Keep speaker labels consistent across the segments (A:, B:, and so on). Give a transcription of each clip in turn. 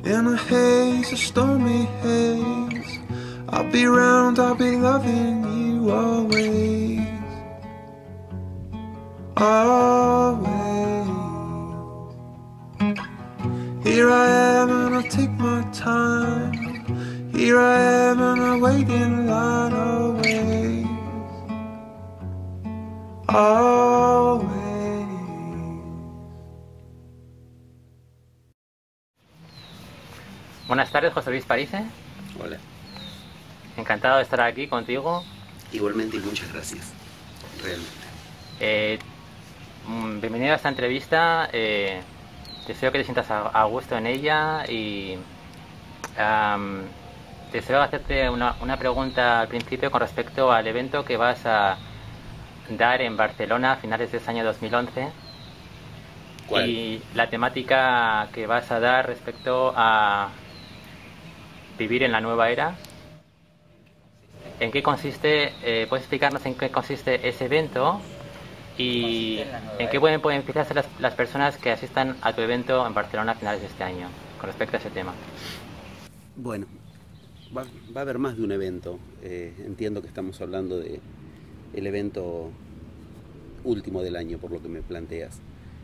A: in a haze, a stormy haze. I'll be round, I'll be loving you always, always. Here I am and I take my time. Here I am and I wait in line always, always.
B: Buenas tardes, José Luis Parise.
C: Hola.
B: Encantado de estar aquí contigo.
C: Igualmente y muchas gracias, realmente.
B: Bienvenido a esta entrevista. Deseo que te sientas a gusto en ella y deseo hacerte una pregunta al principio con respecto al evento que vas a dar en Barcelona a finales de este año 2011.
C: ¿Cuál?
B: Y la temática que vas a dar respecto a vivir en la nueva era. ¿En qué consiste? ¿Puedes explicarnos en qué consiste ese evento? ¿Y en qué pueden fijarse las personas que asistan a tu evento en Barcelona a finales de este año con respecto a ese tema?
C: Bueno, va a haber más de un evento. Entiendo que estamos hablando de el evento último del año, por lo que me planteas.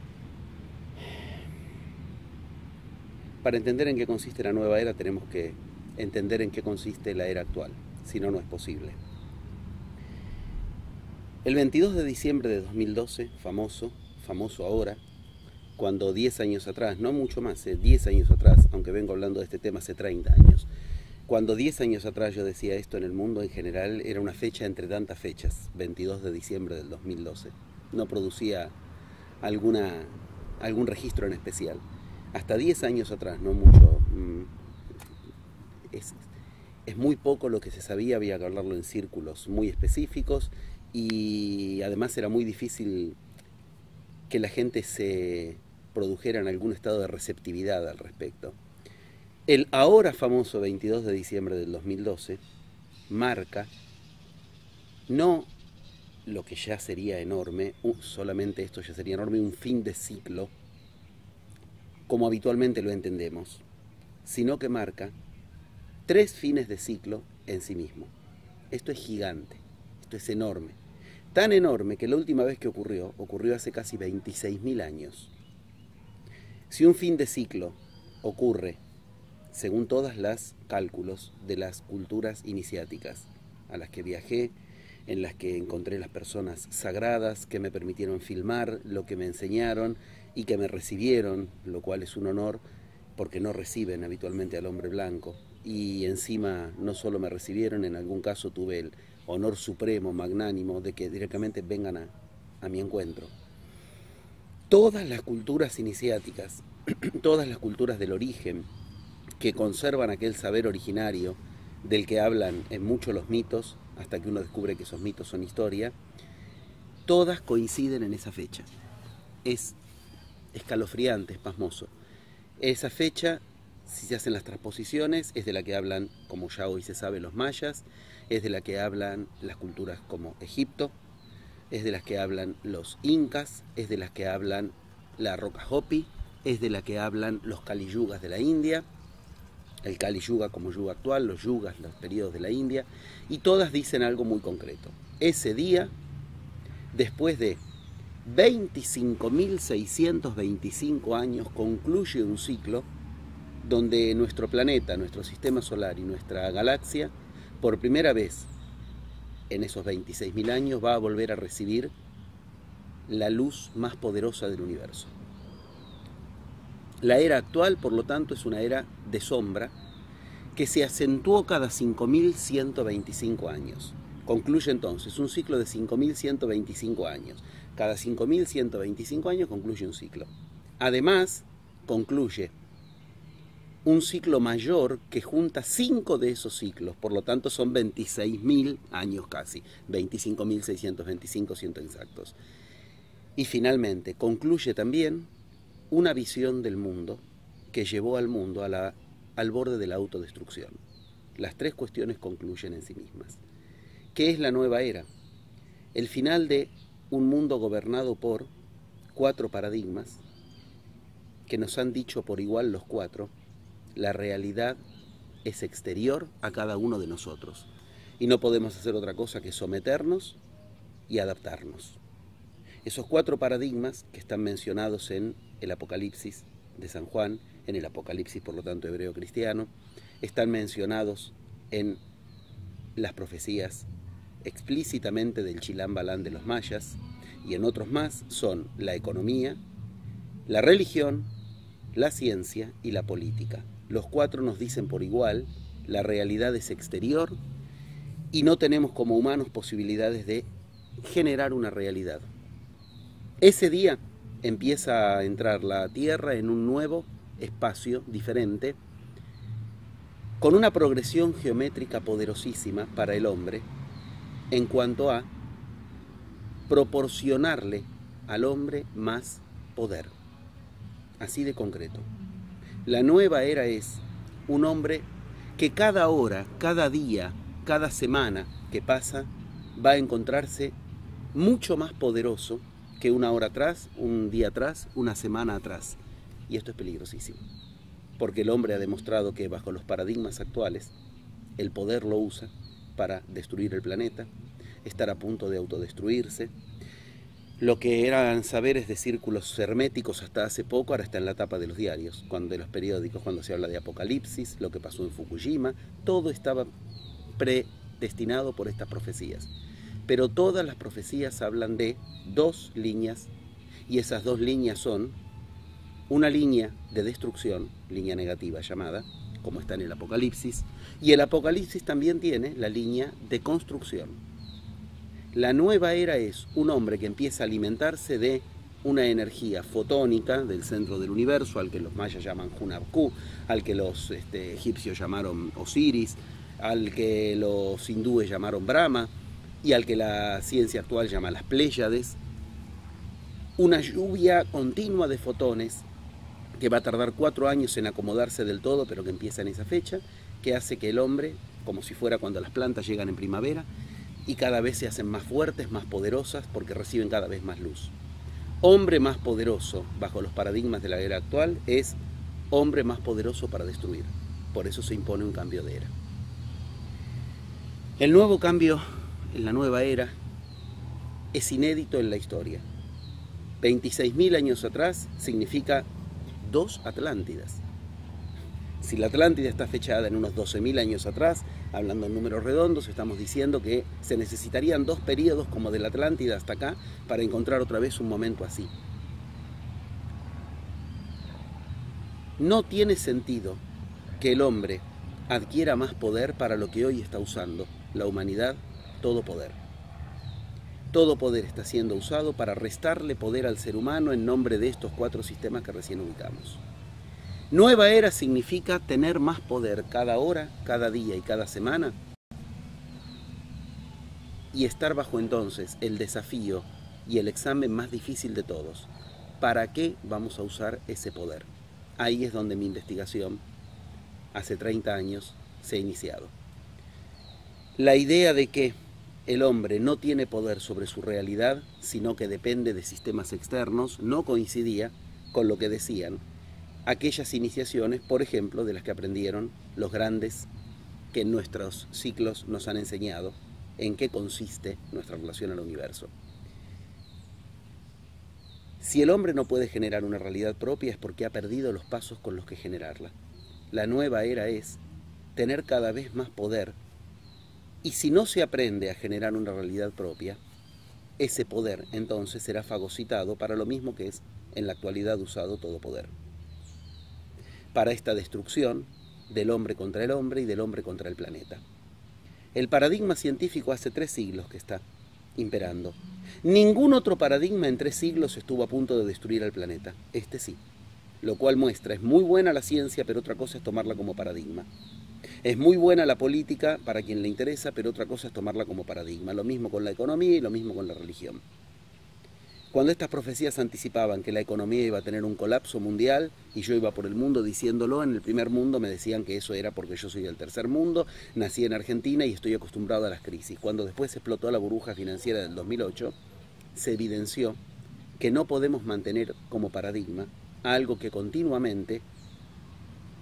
C: Para entender en qué consiste la nueva era tenemos que entender en qué consiste la era actual, si no, no es posible. El 22 de diciembre de 2012, famoso ahora, cuando 10 años atrás, no mucho más, 10 años atrás, aunque vengo hablando de este tema hace 30 años, cuando 10 años atrás yo decía esto en el mundo en general, era una fecha entre tantas fechas, 22 de diciembre del 2012, no producía algún registro en especial. Hasta 10 años atrás, no mucho, es muy poco lo que se sabía, había que hablarlo en círculos muy específicos y además era muy difícil que la gente se produjera en algún estado de receptividad al respecto. El ahora famoso 22 de diciembre del 2012 marca no lo que ya sería enorme, solamente esto ya sería enorme, un fin de ciclo como habitualmente lo entendemos, sino que marca 3 fines de ciclo en sí mismo. Esto es gigante, esto es enorme. Tan enorme que la última vez que ocurrió hace casi 26.000 años. Si un fin de ciclo ocurre, según todas las cálculos de las culturas iniciáticas a las que viajé, en las que encontré las personas sagradas que me permitieron filmar lo que me enseñaron y que me recibieron, lo cual es un honor porque no reciben habitualmente al hombre blanco. Y encima no solo me recibieron, en algún caso tuve el honor supremo, magnánimo, de que directamente vengan a mi encuentro. Todas las culturas iniciáticas, todas las culturas del origen, que conservan aquel saber originario del que hablan en muchos los mitos, hasta que uno descubre que esos mitos son historia, todas coinciden en esa fecha. Es escalofriante, es pasmoso. Esa fecha, si se hacen las transposiciones, es de la que hablan, como ya hoy se sabe, los mayas, es de la que hablan las culturas como Egipto, es de las que hablan los incas, es de las que hablan la Roca Hopi, es de la que hablan los Kali Yugas de la India, el Kali Yuga como yuga actual, los yugas, los periodos de la India, y todas dicen algo muy concreto. Ese día, después de 25.625 años, concluye un ciclo donde nuestro planeta, nuestro sistema solar y nuestra galaxia, por primera vez en esos 26.000 años, va a volver a recibir la luz más poderosa del universo. La era actual, por lo tanto, es una era de sombra que se acentuó cada 5.125 años. Concluye entonces un ciclo de 5.125 años. Cada 5.125 años concluye un ciclo. Además, concluye un ciclo mayor que junta 5 de esos ciclos, por lo tanto son 26.000 años casi, 25.625 siendo exactos. Y finalmente concluye también una visión del mundo que llevó al mundo al borde de la autodestrucción. Las 3 cuestiones concluyen en sí mismas. ¿Qué es la nueva era? El final de un mundo gobernado por 4 paradigmas que nos han dicho por igual los 4 la realidad es exterior a cada uno de nosotros. Y no podemos hacer otra cosa que someternos y adaptarnos. Esos 4 paradigmas que están mencionados en el Apocalipsis de San Juan, en el Apocalipsis por lo tanto hebreo cristiano, están mencionados en las profecías explícitamente del Chilam Balam de los mayas, y en otros más son la economía, la religión, la ciencia y la política. Los 4 nos dicen por igual, la realidad es exterior y no tenemos como humanos posibilidades de generar una realidad. Ese día empieza a entrar la Tierra en un nuevo espacio diferente, con una progresión geométrica poderosísima para el hombre en cuanto a proporcionarle al hombre más poder. Así de concreto. La nueva era es un hombre que cada hora, cada día, cada semana que pasa va a encontrarse mucho más poderoso que una hora atrás, un día atrás, una semana atrás. Y esto es peligrosísimo, porque el hombre ha demostrado que bajo los paradigmas actuales el poder lo usa para destruir el planeta, estar a punto de autodestruirse. Lo que eran saberes de círculos herméticos hasta hace poco, ahora está en la tapa de los diarios, de los periódicos, cuando se habla de Apocalipsis, lo que pasó en Fukushima, todo estaba predestinado por estas profecías. Pero todas las profecías hablan de 2 líneas, y esas 2 líneas son una línea de destrucción, línea negativa llamada, como está en el Apocalipsis, y el Apocalipsis también tiene la línea de construcción. La nueva era es un hombre que empieza a alimentarse de una energía fotónica del centro del universo, al que los mayas llaman Hunabku, al que los egipcios llamaron Osiris, al que los hindúes llamaron Brahma, y al que la ciencia actual llama las Pléyades. Una lluvia continua de fotones que va a tardar 4 años en acomodarse del todo, pero que empieza en esa fecha, que hace que el hombre, como si fuera cuando las plantas llegan en primavera, y cada vez se hacen más fuertes, más poderosas, porque reciben cada vez más luz. Hombre más poderoso, bajo los paradigmas de la era actual, es hombre más poderoso para destruir. Por eso se impone un cambio de era. El nuevo cambio en la nueva era es inédito en la historia. 26.000 años atrás significa 2 Atlántidas. Si la Atlántida está fechada en unos 12.000 años atrás, hablando en números redondos, estamos diciendo que se necesitarían 2 periodos como de la Atlántida hasta acá para encontrar otra vez un momento así. No tiene sentido que el hombre adquiera más poder para lo que hoy está usando la humanidad, todo poder. Todo poder está siendo usado para restarle poder al ser humano en nombre de estos 4 sistemas que recién ubicamos. Nueva era significa tener más poder cada hora, cada día y cada semana, y estar bajo entonces el desafío y el examen más difícil de todos. ¿Para qué vamos a usar ese poder? Ahí es donde mi investigación, hace 30 años, se ha iniciado. La idea de que el hombre no tiene poder sobre su realidad, sino que depende de sistemas externos, no coincidía con lo que decían aquellas iniciaciones, por ejemplo, de las que aprendieron los grandes que en nuestros ciclos nos han enseñado en qué consiste nuestra relación al universo. Si el hombre no puede generar una realidad propia es porque ha perdido los pasos con los que generarla. La nueva era es tener cada vez más poder, y si no se aprende a generar una realidad propia, ese poder entonces será fagocitado para lo mismo que es en la actualidad usado todo poder. Para esta destrucción del hombre contra el hombre y del hombre contra el planeta. El paradigma científico hace 3 siglos que está imperando. Ningún otro paradigma en 3 siglos estuvo a punto de destruir al planeta. Este sí. Lo cual muestra, es muy buena la ciencia, pero otra cosa es tomarla como paradigma. Es muy buena la política para quien le interesa, pero otra cosa es tomarla como paradigma. Lo mismo con la economía y lo mismo con la religión. Cuando estas profecías anticipaban que la economía iba a tener un colapso mundial, y yo iba por el mundo diciéndolo, en el primer mundo me decían que eso era porque yo soy del tercer mundo, nací en Argentina y estoy acostumbrado a las crisis. Cuando después explotó la burbuja financiera del 2008, se evidenció que no podemos mantener como paradigma algo que continuamente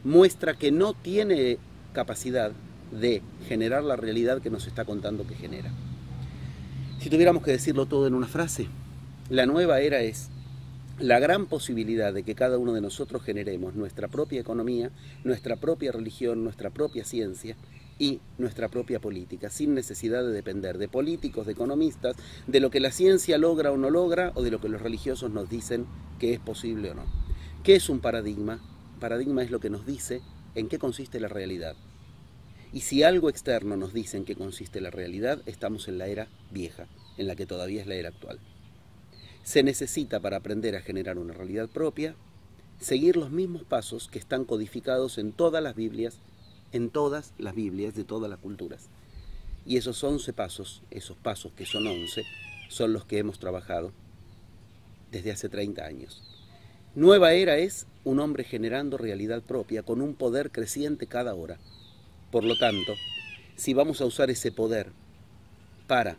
C: muestra que no tiene capacidad de generar la realidad que nos está contando que genera. Si tuviéramos que decirlo todo en una frase, la nueva era es la gran posibilidad de que cada uno de nosotros generemos nuestra propia economía, nuestra propia religión, nuestra propia ciencia y nuestra propia política, sin necesidad de depender de políticos, de economistas, de lo que la ciencia logra o no logra, o de lo que los religiosos nos dicen que es posible o no. ¿Qué es un paradigma? Paradigma es lo que nos dice en qué consiste la realidad. Y si algo externo nos dice en qué consiste la realidad, estamos en la era vieja, en la que todavía es la era actual. Se necesita, para aprender a generar una realidad propia, seguir los mismos pasos que están codificados en todas las Biblias de todas las culturas. Y esos 11 pasos, esos pasos que son 11, son los que hemos trabajado desde hace 30 años. Nueva era es un hombre generando realidad propia con un poder creciente cada hora. Por lo tanto, si vamos a usar ese poder para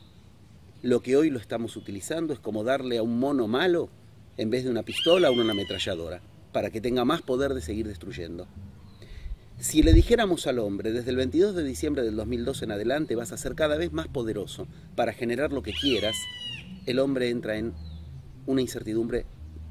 C: lo que hoy lo estamos utilizando, es como darle a un mono malo, en vez de una pistola, una ametralladora, para que tenga más poder de seguir destruyendo. Si le dijéramos al hombre, desde el 22 de diciembre del 2002 en adelante vas a ser cada vez más poderoso para generar lo que quieras, el hombre entra en una incertidumbre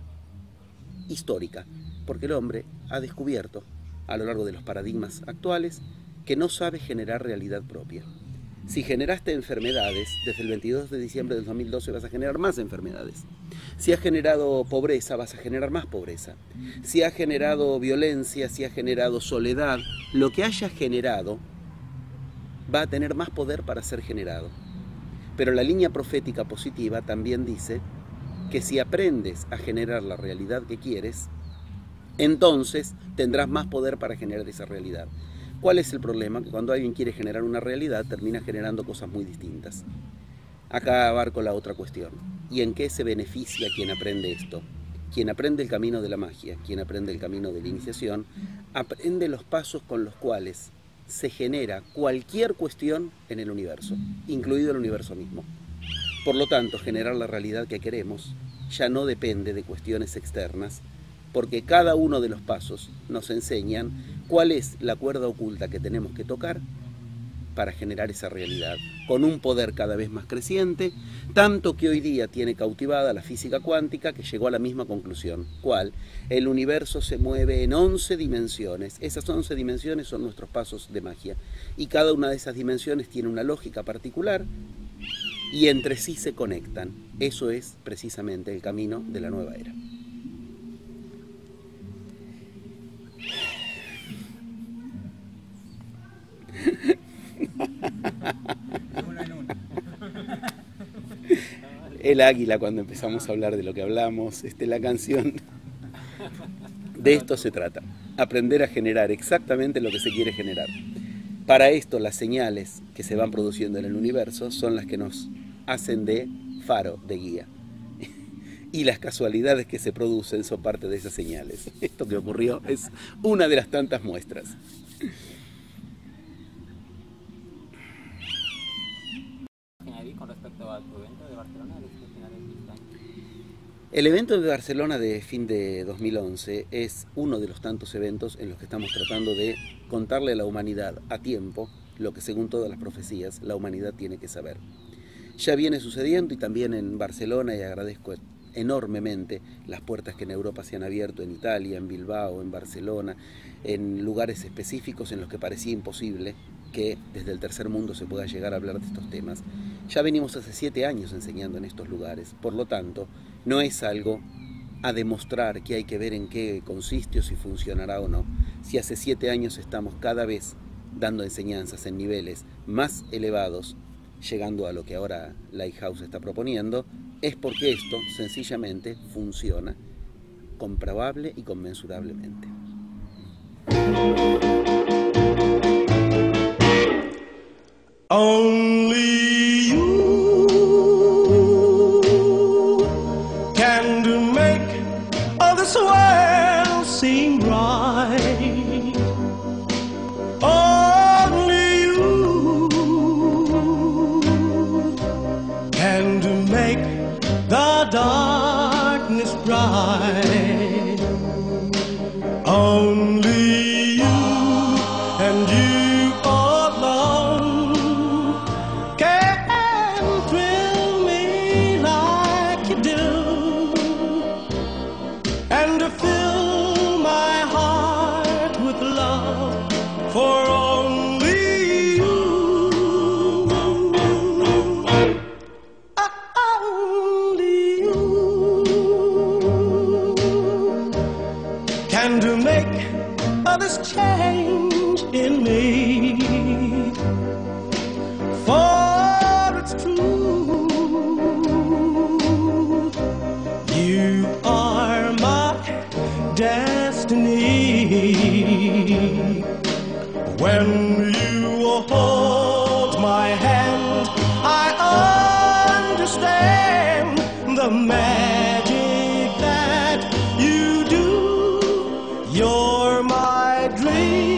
C: histórica, porque el hombre ha descubierto a lo largo de los paradigmas actuales que no sabe generar realidad propia. Si generaste enfermedades, desde el 22 de diciembre del 2012 vas a generar más enfermedades. Si has generado pobreza, vas a generar más pobreza. Si has generado violencia, si has generado soledad, lo que hayas generado va a tener más poder para ser generado. Pero la línea profética positiva también dice que si aprendes a generar la realidad que quieres, entonces tendrás más poder para generar esa realidad. ¿Cuál es el problema? Que cuando alguien quiere generar una realidad, termina generando cosas muy distintas. Acá abarco la otra cuestión. ¿Y en qué se beneficia quien aprende esto? Quien aprende el camino de la magia, quien aprende el camino de la iniciación, aprende los pasos con los cuales se genera cualquier cuestión en el universo, incluido el universo mismo. Por lo tanto, generar la realidad que queremos ya no depende de cuestiones externas, porque cada uno de los pasos nos enseñan cuál es la cuerda oculta que tenemos que tocar para generar esa realidad, con un poder cada vez más creciente, tanto que hoy día tiene cautivada la física cuántica, que llegó a la misma conclusión. ¿Cuál? El universo se mueve en 11 dimensiones. Esas 11 dimensiones son nuestros pasos de magia, y cada una de esas dimensiones tiene una lógica particular, y entre sí se conectan. Eso es precisamente el camino de la nueva era. El águila, cuando empezamos a hablar de lo que hablamos, la canción, de esto se trata, aprender a generar exactamente lo que se quiere generar. Para esto las señales que se van produciendo en el universo son las que nos hacen de faro, de guía. Y las casualidades que se producen son parte de esas señales. Esto que ocurrió es una de las tantas muestras.
B: Con respecto a tu evento de Barcelona de finales de este año.
C: El evento de Barcelona de fin de 2011 es uno de los tantos eventos en los que estamos tratando de contarle a la humanidad a tiempo lo que, según todas las profecías, la humanidad tiene que saber. Ya viene sucediendo, y también en Barcelona, y agradezco enormemente las puertas que en Europa se han abierto, en Italia, en Bilbao, en Barcelona, en lugares específicos en los que parecía imposible que desde el tercer mundo se pueda llegar a hablar de estos temas. Ya venimos hace 7 años enseñando en estos lugares, por lo tanto, no es algo a demostrar que hay que ver en qué consiste o si funcionará o no. Si hace 7 años estamos cada vez dando enseñanzas en niveles más elevados, llegando a lo que ahora Lighthouse está proponiendo, es porque esto sencillamente funciona comprobable y conmensurablemente.
A: Only you can make all this world seem right. Only you can make the darkness bright. Only
D: for only you. Only you can to make this change in me. For it's true, you are my destiny. When you hold my hand, I understand the magic that you do. You're my dream.